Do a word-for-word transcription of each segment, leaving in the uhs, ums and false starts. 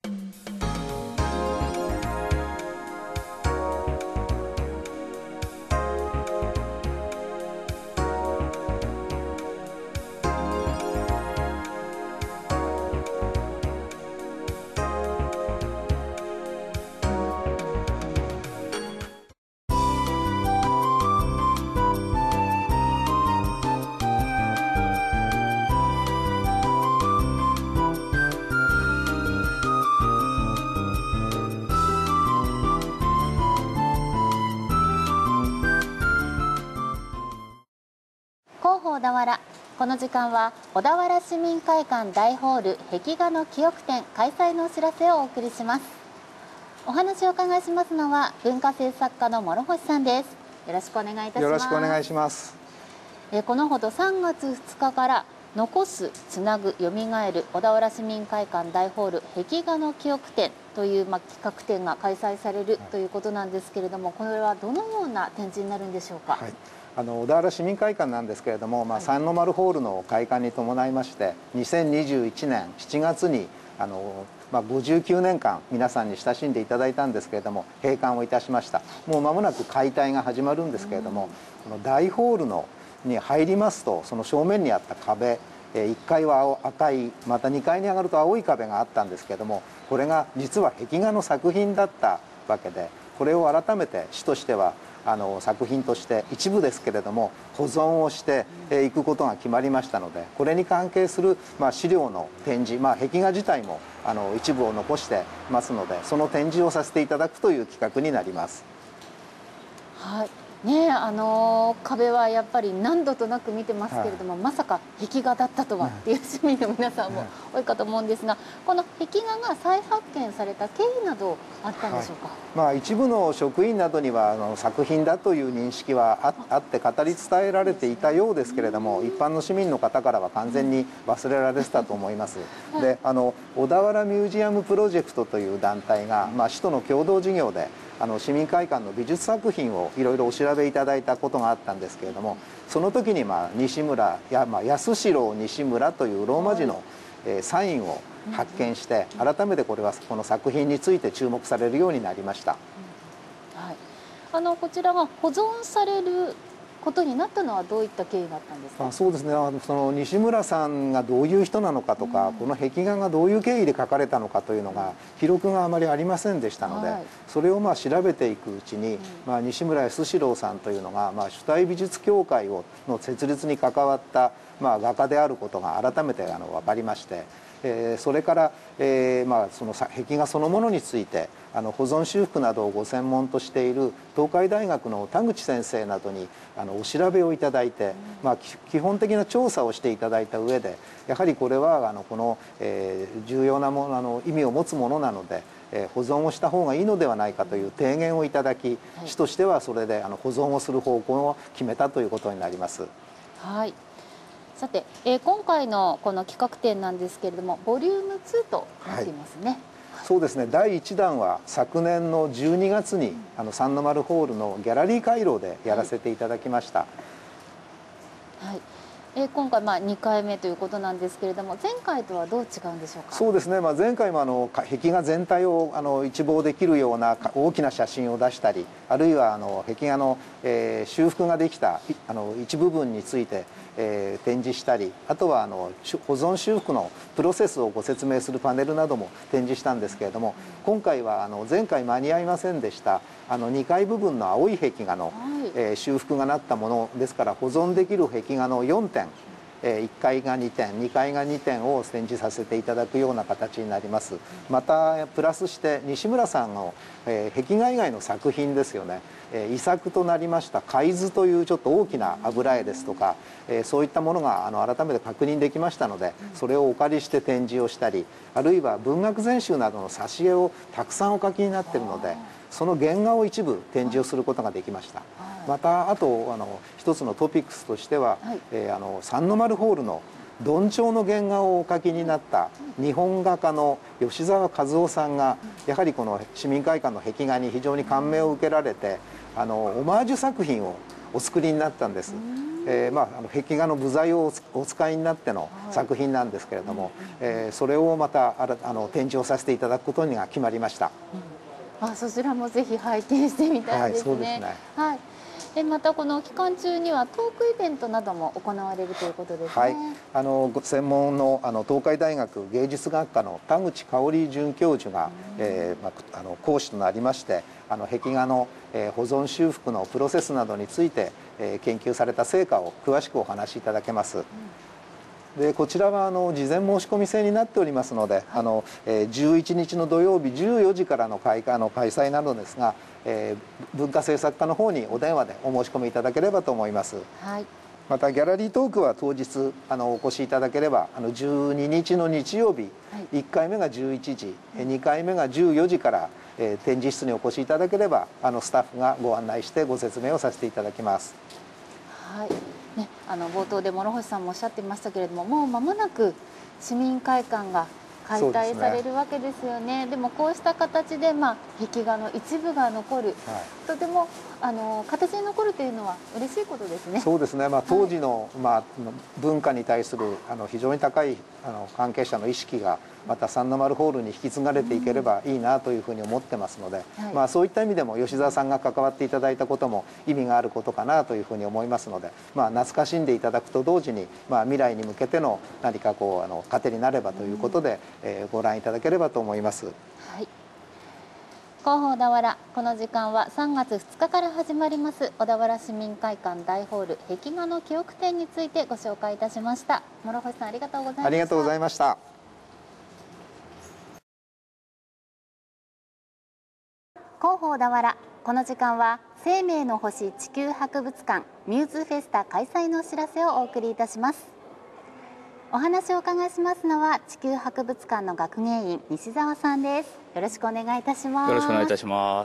広報小田原、この時間は小田原市民会館大ホール壁画の記憶展開催のお知らせをお送りします。お話をお伺いしますのは文化政作家の諸星さんです。よろしくお願いいたします。 よろしくお願いします。 えこのほどさんがつふつかから残す、つなぐ、よみがえる小田原市民会館大ホール壁画の記憶展という、まあ、企画展が開催されるということなんですけれども、これはどのような展示になるんでしょうか。はい、 あの小田原市民会館なんですけれども、まあ、三の丸ホールの開館に伴いましてにせんにじゅういちねんしちがつにあの、まあ、ごじゅうきゅうねんかん皆さんに親しんでいただいたんですけれども閉館をいたしました。もう間もなく解体が始まるんですけれども、この大ホールのに入りますとその正面にあった壁、いっかいは青赤い、またにかいに上がると青い壁があったんですけれども、これが実は壁画の作品だったわけで、これを改めて市としてはあの作品として一部ですけれども保存をしていくことが決まりましたので、これに関係する、まあ、資料の展示、まあ、壁画自体もあの一部を残してますので、その展示をさせていただくという企画になります。 はいね、あのー、壁はやっぱり何度となく見てますけれども、はい、まさか壁画だったとはっていう市民の皆さんも多いかと思うんですが、この壁画が再発見された経緯などあったんでしょうか。はい、まあ、一部の職員などにはあの作品だという認識は あ, あって語り伝えられていたようですけれども、一般の市民の方からは完全に忘れられてたと思います。はい、であの小田原ミュージアムプロジェクトという団体が、まあ、市との共同事業であの市民会館の美術作品をいろいろお調べいただいたことがあったんですけれども、その時に、まあ、西村や、まあ、安四郎西村というローマ字の、えー、サインを発見して、改めてこれはこの作品について注目されるようになりました。 はい、あのこちらが保存されることになったのはどういった経緯があったんですか。 あ、そうですね、あのその西村さんがどういう人なのかとか、うん、この壁画がどういう経緯で描かれたのかというのが記録があまりありませんでしたので、はい、それをまあ調べていくうちに、うん、まあ、西村康四郎さんというのが、まあ、主体美術協会をの設立に関わった、まあ、画家であることが改めてあの分かりまして、えー、それから、えーまあ、その壁画そのものについてあの保存修復などをご専門としている東海大学の田口先生などにあのお調べをいただいて、まあ、基本的な調査をしていただいた上で、やはりこれはあのこの、えー、重要なものあの意味を持つものなので、えー、保存をした方がいいのではないかという提言をいただき、はい、市としてはそれであの保存をする方向を決めたということになります。 はい、さて、えー、今回のこの企画展なんですけれどもボリュームツーとなっていますね。はい、 そうですね、だいいちだんは昨年のじゅうにがつに、うん、あの三の丸ホールのギャラリー回廊でやらせていただきました。はい、 はい、えー、今回まあにかいめということなんですけれども、前回とはどう違うんでしょうか。 そうですね、まあ、前回もあの壁画全体をあの一望できるような大きな写真を出したり、あるいはあの壁画の、えー、修復ができたあの一部分について、えー、展示したり、あとはあの保存修復のプロセスをご説明するパネルなども展示したんですけれども、今回はあの前回間に合いませんでしたあのにかい部分の青い壁画の、はい、えー、修復がなったものですから、保存できる壁画のよんてん、いっかいがにてん、にかいがにてんを展示させていただくような形になります。またプラスして西村さんの、えー、壁画以外の作品ですよね、えー、遺作となりました海図というちょっと大きな油絵ですとか、えー、そういったものがあの改めて確認できましたので、それをお借りして展示をしたり、あるいは文学全集などの挿絵をたくさんお描きになっているので、その原画を一部展示をすることができました。またあとあの一つのトピックスとしては、はい、えー、あの三の丸ホールのどんちょうの原画をお描きになった日本画家の吉沢和夫さんが、やはりこの市民会館の壁画に非常に感銘を受けられて、あのオマージュ作品をお作りになったんです。 えーまあ、あの壁画の部材をお使いになっての作品なんですけれども、えー、それをまたあらあの展示をさせていただくことが決まりました。 うん、あ、そちらもぜひ拝見してみたいですね。はい、そうですね。はい。でまたこの期間中にはトークイベントなども行われるということですね。はい、 あの専門のあの東海大学芸術学科の田口香織准教授が、えーまあ、あの講師となりまして、あの壁画の、えー、保存修復のプロセスなどについて、えー、研究された成果を詳しくお話しいただけます。うん、でこちらはあの事前申し込み制になっておりますので、はい、あのえー、じゅういちにちの土曜日じゅうよじからの開花の開催なのですが、えー、文化政策課の方にお電話でお申し込みいただければと思います。はい、またギャラリートークは当日あのお越しいただければ、あのじゅうににちの日曜日、はい、いっかいめがじゅういちじ、はい、にかいめがじゅうよじから、えー、展示室にお越しいただければ、あのスタッフがご案内してご説明をさせていただきます。 はいね、あの冒頭で諸星さんもおっしゃっていましたけれども、もう間もなく市民会館が解体されるわけですよね。 で, でもこうした形で、まあ、壁画の一部が残る、はい、とてもあの形に残るというのは嬉しいことですね。 そうですね、まあ、当時の、はい、まあ、文化に対するあの非常に高いあの関係者の意識がまた三の丸ホールに引き継がれていければいいなというふうに思ってますので、うん、はい、まあ、そういった意味でも吉澤さんが関わっていただいたことも意味があることかなというふうに思いますので、まあ、懐かしんでいただくと同時に、まあ、未来に向けての何かこうあの糧になればということで、うん、えー、ご覧いただければと思います。はい、 広報小田原、この時間はさんがつふつかから始まります小田原市民会館大ホール壁画の記憶展についてご紹介いたしました。諸星さん、ありがとうございました。 ありがとうございました。 広報小田原、この時間は生命の星地球博物館ミューズフェスタ開催のお知らせをお送りいたします。お話をお伺いしますのは地球博物館の学芸員西澤さんです。よろしくお願いいたします。 よろしくお願いいたします。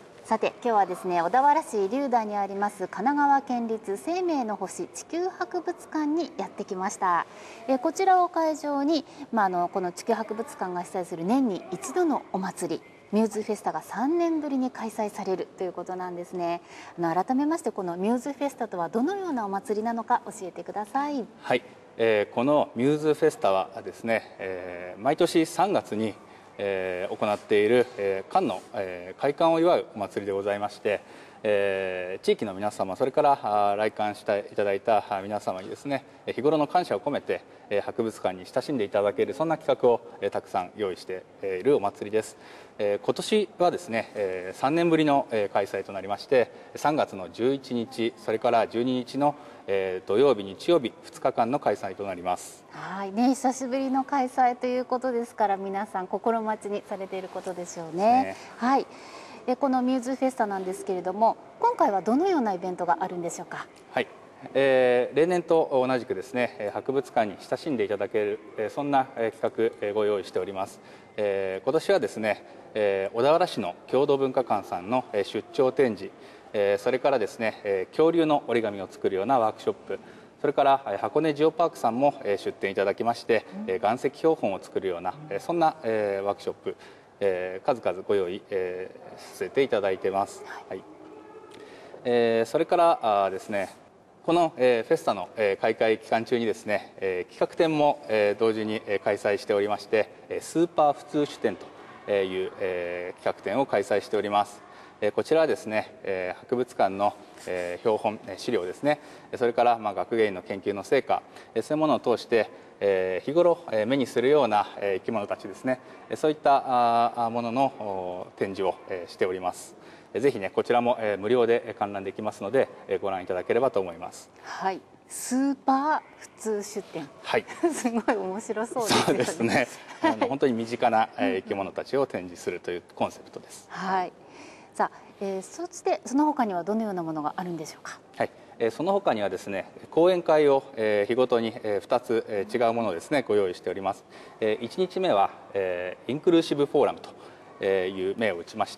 さて、今日はですね、小田原市龍田にあります神奈川県立生命の星地球博物館にやってきました。えこちらを会場に、まあ、あのこの地球博物館が主催する年に一度のお祭りミューズフェスタがさんねんぶりに開催されるということなんですね。あの改めまして、このミューズフェスタとはどのようなお祭りなのか教えてください。 はい、えー、このミューズフェスタはですね、えー、毎年さんがつに、えー、行っている、えー、館の、えー、開館を祝うお祭りでございまして、えー、地域の皆様、それから来館していただいた皆様にですね、日頃の感謝を込めて博物館に親しんでいただける、そんな企画をたくさん用意しているお祭りです。今年はですね、さんねんぶりの開催となりまして、さんがつのじゅういちにち、それからじゅうににちの土曜日、日曜日、ふつかかんの開催となります。 はいね、久しぶりの開催ということですから、皆さん心待ちにされていることでしょうね。ね、はい。でこのミューズフェスタなんですけれども、今回はどのようなイベントがあるんでしょうか。 はい、えー、例年と同じくですね、博物館に親しんでいただける、そんな企画ご用意しております。えー、今年はですね、えー、小田原市の郷土文化館さんの出張展示、えー、それからですね、恐竜の折り紙を作るようなワークショップ、それから箱根ジオパークさんも出展いただきまして、うん、岩石標本を作るようなそんなワークショップ、えー、数々ご用意、えー、させていただいています。はい、えー、それからあですね、この、えー、フェスタの、えー、開会期間中にですね、えー、企画展も、えー、同時に、えー、開催しておりまして、スーパー普通酒展という、えー、企画展を開催しております。えー、こちらはですね、えー、博物館の、えー、標本資料ですね、それから、まあ、学芸員の研究の成果、そういうものを通してえー、日頃目にするような生き物たちですね、そういったものの展示をしております。ぜひね、こちらも無料で観覧できますのでご覧いただければと思います。 はい、スーパー普通酒展、はい、すごい面白そうですね。 そうですね、あの本当に身近な生き物たちを展示するというコンセプトです。 はい、さあ、えー、そしてその他にはどのようなものがあるんでしょうか。 はい、その他にはですね、講演会を日ごとにふたつ違うものをですねご用意しております。いちにちめはインクルーシブフォーラムという銘を打ちまして、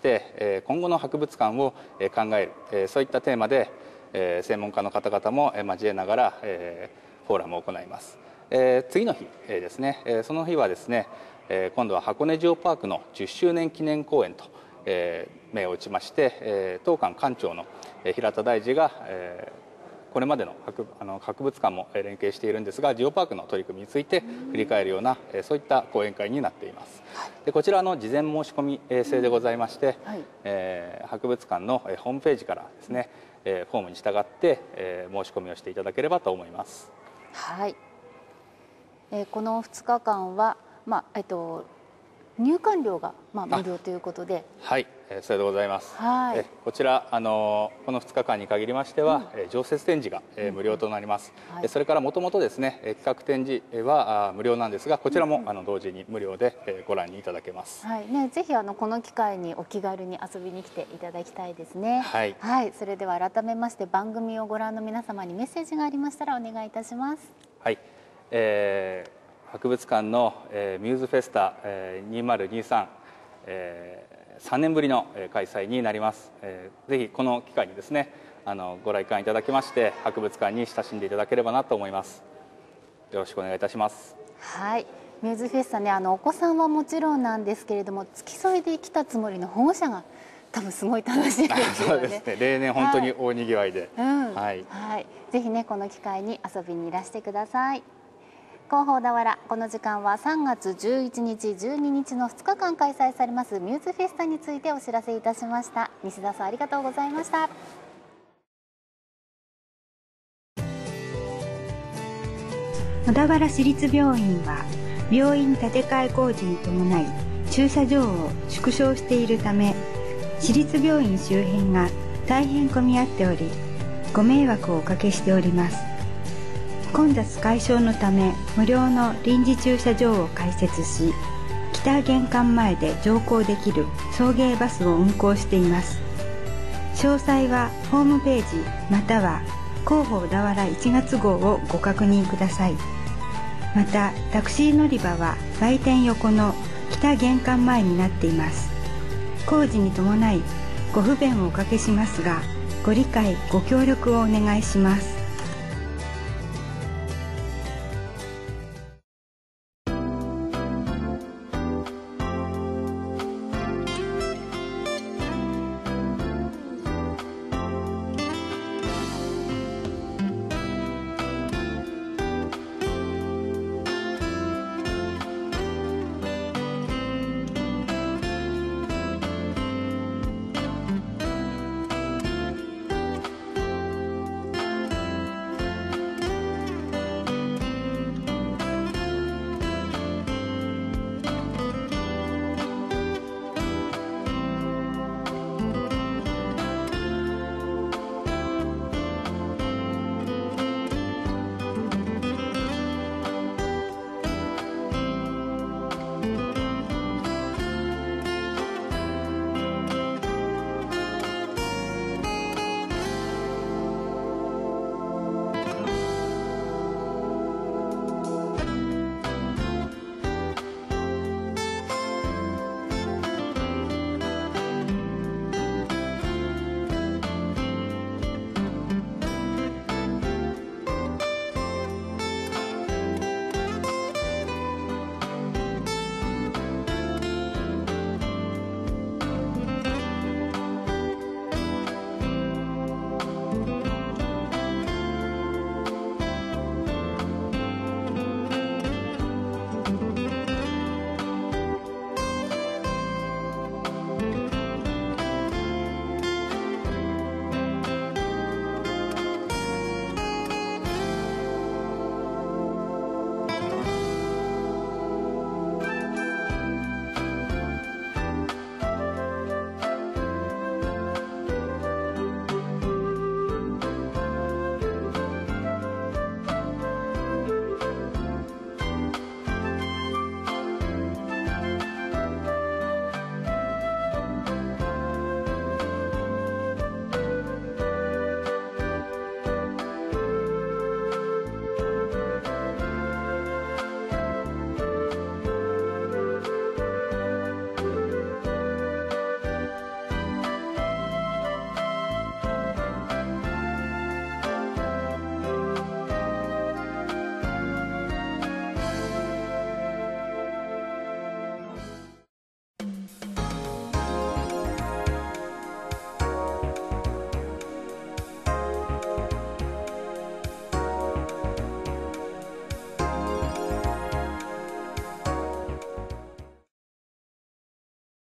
今後の博物館を考える、そういったテーマで専門家の方々も交えながらフォーラムを行います。次の日ですね、その日はですね、今度は箱根ジオパークのじゅっしゅうねん記念公演と銘を打ちまして、当館館長の平田大二がこれまでの 博, あの博物館も連携しているんですが、ジオパークの取り組みについて振り返るような、そういった講演会になっています。でこちらの事前申し込み制でございまして、はい、えー、博物館のホームページからですね、フォームに従って、えー、申し込みをしていただければと思います。 はい、えー、このふつかかんは、まあえっと、入館料が、まあ、無料ということで、 はい、えー、それでございます。 はい、 えこちらあのこのふつかかんに限りましては、うん、常設展示が、えー、無料となります。うん、はい、それからもともとですね企画展示はあ無料なんですが、こちらも、うん、あの同時に無料で、えー、ご覧にいただけます。 はいね、ぜひあのこの機会にお気軽に遊びに来ていただきたいですね。はい、はい、それでは改めまして番組をご覧の皆様にメッセージがありましたらお願いいたします。 はい、えー、博物館の、えー、ミューズフェスタ、えー、にせんにじゅうさん、えーさんねんぶりの開催になります。えー、ぜひこの機会にですねあのご来館いただきまして博物館に親しんでいただければなと思います。よろしくお願いいたします。 はい、ミューズフェスタね、あのお子さんはもちろんなんですけれども、付き添いで来たつもりの保護者が多分すごい楽しいですよね。 そうですね、例年本当に大にぎわいで、 はい、うん、はい、はい、ぜひねこの機会に遊びにいらしてください。広報小田原、この時間はさんがつじゅういちにちじゅうににちのふつかかん開催されますミューズフェスタについてお知らせいたしました。西田さん、ありがとうございました。 小田原市立病院は病院建て替え工事に伴い駐車場を縮小しているため、市立病院周辺が大変混み合っておりご迷惑をおかけしております。混雑解消のため無料の臨時駐車場を開設し、北玄関前で乗降できる送迎バスを運行しています。詳細はホームページまたは広報小田原いちがつごうをご確認ください。またタクシー乗り場は売店横の北玄関前になっています。工事に伴いご不便をおかけしますが、ご理解ご協力をお願いします。